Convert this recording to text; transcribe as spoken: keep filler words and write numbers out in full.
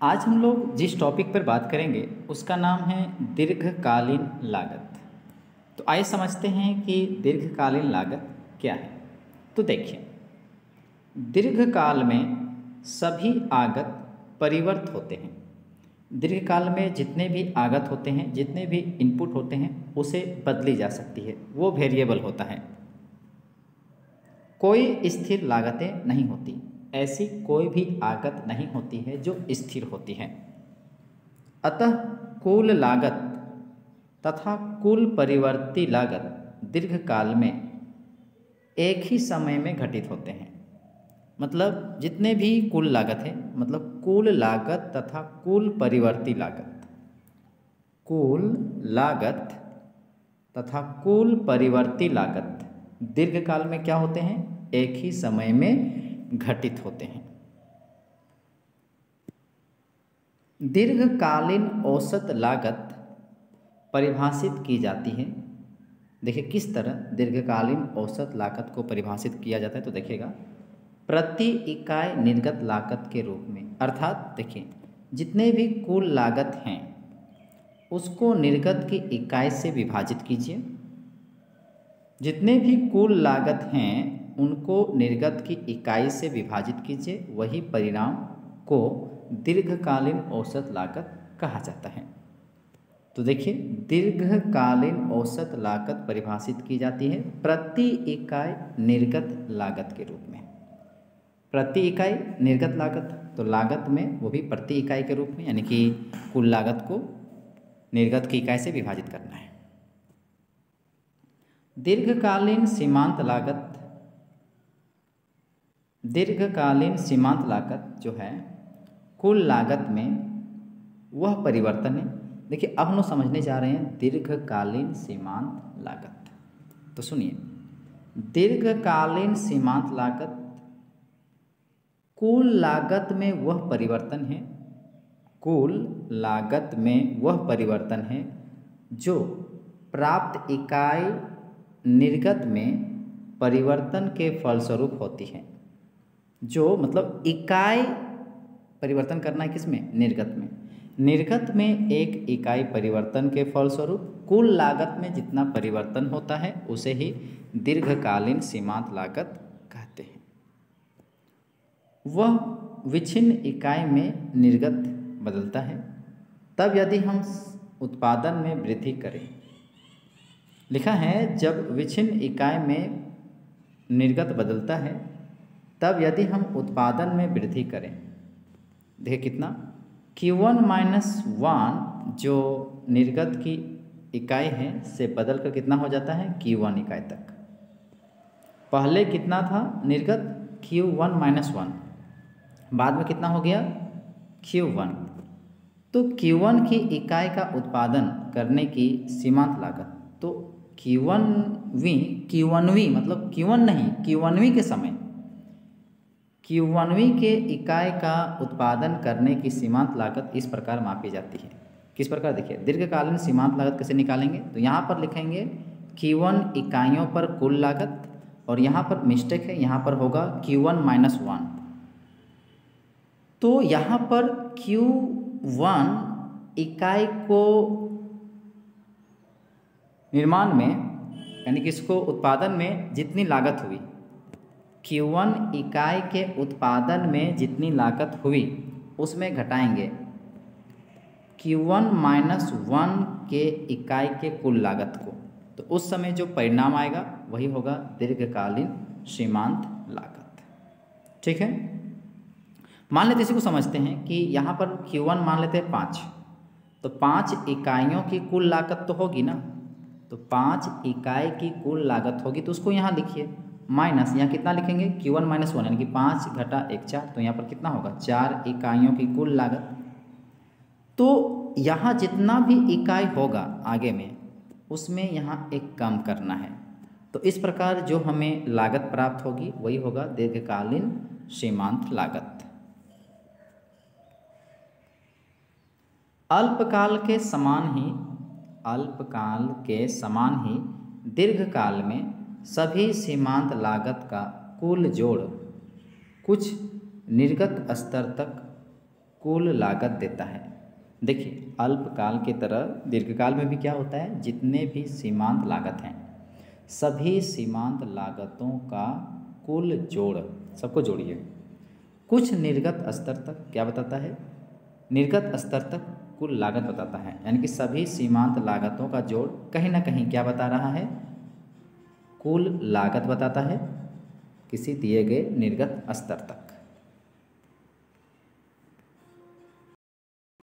आज हम लोग जिस टॉपिक पर बात करेंगे उसका नाम है दीर्घकालीन लागत। तो आइए समझते हैं कि दीर्घकालीन लागत क्या है। तो देखिए, दीर्घकाल में सभी आगत परिवर्त होते हैं। दीर्घकाल में जितने भी आगत होते हैं, जितने भी इनपुट होते हैं, उसे बदली जा सकती है, वो वेरिएबल होता है। कोई स्थिर लागतें नहीं होती, ऐसी कोई भी आगत नहीं होती है जो स्थिर होती है। अतः कुल लागत तथा कुल परिवर्ती लागत दीर्घकाल में एक ही समय में घटित होते हैं। मतलब जितने भी कुल लागत है, मतलब कुल लागत तथा कुल परिवर्ती लागत, कुल लागत तथा कुल परिवर्ती लागत दीर्घकाल में क्या होते हैं? एक ही समय में घटित होते हैं। दीर्घकालीन औसत लागत परिभाषित की जाती है। देखिए किस तरह दीर्घकालीन औसत लागत को परिभाषित किया जाता है। तो देखिएगा, प्रति इकाई निर्गत लागत के रूप में, अर्थात देखिए जितने भी कुल लागत हैं उसको निर्गत की इकाई से विभाजित कीजिए। जितने भी कुल लागत हैं उनको निर्गत की इकाई से विभाजित कीजिए, वही परिणाम को दीर्घकालीन औसत लागत कहा जाता है। तो देखिए, दीर्घकालीन औसत लागत परिभाषित की जाती है प्रति इकाई निर्गत लागत के रूप में। प्रति इकाई निर्गत लागत, तो लागत में वो भी प्रति इकाई के रूप में, यानी कि कुल लागत को निर्गत की इकाई से विभाजित करना है। दीर्घकालीन सीमांत लागत, दीर्घकालीन सीमांत लागत जो है कुल लागत में वह परिवर्तन है। देखिए अब हम लोग समझने जा रहे हैं दीर्घकालीन सीमांत लागत। तो सुनिए, दीर्घकालीन सीमांत लागत कुल लागत में वह परिवर्तन है, कुल लागत में वह परिवर्तन है जो प्राप्त इकाई निर्गत में परिवर्तन के फलस्वरूप होती है। जो मतलब इकाई परिवर्तन करना है किसमें? निर्गत में। निर्गत में एक इकाई परिवर्तन के फलस्वरूप कुल लागत में जितना परिवर्तन होता है उसे ही दीर्घकालीन सीमांत लागत कहते हैं। वह विच्छिन्न इकाई में निर्गत बदलता है। तब यदि हम उत्पादन में वृद्धि करें, लिखा है जब विच्छिन्न इकाई में निर्गत बदलता है तब यदि हम उत्पादन में वृद्धि करें, देखिए कितना, Q वन माइनस वन जो निर्गत की इकाई है से बदल कर कितना हो जाता है? Q वन इकाई तक। पहले कितना था निर्गत? Q वन माइनस वन, बाद में कितना हो गया? Q one. तो Q वन की इकाई का उत्पादन करने की सीमांत लागत, तो Q one V Q one V मतलब Q वन नहीं, Q वन वी के समय Q वन वी के इकाई का उत्पादन करने की सीमांत लागत इस प्रकार मापी जाती है। किस प्रकार? देखिए, दीर्घकालीन सीमांत लागत कैसे निकालेंगे? तो यहाँ पर लिखेंगे Q वन इकाइयों पर कुल लागत, और यहाँ पर मिस्टेक है, यहाँ पर होगा Q वन माइनस वन। तो यहाँ पर Q वन इकाई को निर्माण में, यानी कि इसको उत्पादन में जितनी लागत हुई, Q वन इकाई के उत्पादन में जितनी लागत हुई उसमें घटाएंगे Q वन माइनस वन के इकाई के कुल लागत को। तो उस समय जो परिणाम आएगा वही होगा दीर्घकालीन सीमांत लागत। ठीक है, मान लेते इसी को समझते हैं कि यहाँ पर Q वन मान लेते हैं पाँच, तो पाँच इकाइयों की कुल लागत तो होगी ना, तो पाँच इकाई की कुल लागत होगी, तो उसको यहाँ लिखिए माइनस, यहाँ कितना लिखेंगे? Q वन माइनस वन, यानी कि पाँच घटा एक चार, तो यहाँ पर कितना होगा? चार इकाइयों की कुल लागत। तो यहाँ जितना भी इकाई होगा आगे में उसमें यहाँ एक कम करना है। तो इस प्रकार जो हमें लागत प्राप्त होगी वही होगा दीर्घकालीन सीमांत लागत। अल्पकाल के समान ही अल्पकाल के समान ही दीर्घकाल में सभी सीमांत लागत का कुल जोड़ कुछ निर्गत स्तर तक कुल लागत देता है। देखिए, अल्पकाल की तरह दीर्घकाल में भी क्या होता है, जितने भी सीमांत लागत हैं सभी सीमांत लागतों का कुल जोड़, सबको जोड़िए, कुछ निर्गत स्तर तक क्या बताता है, निर्गत स्तर तक कुल लागत बताता है। यानी कि सभी सीमांत लागतों का जोड़ कहीं ना कहीं क्या बता रहा है, कुल लागत बताता है किसी दिए गए निर्गत स्तर तक।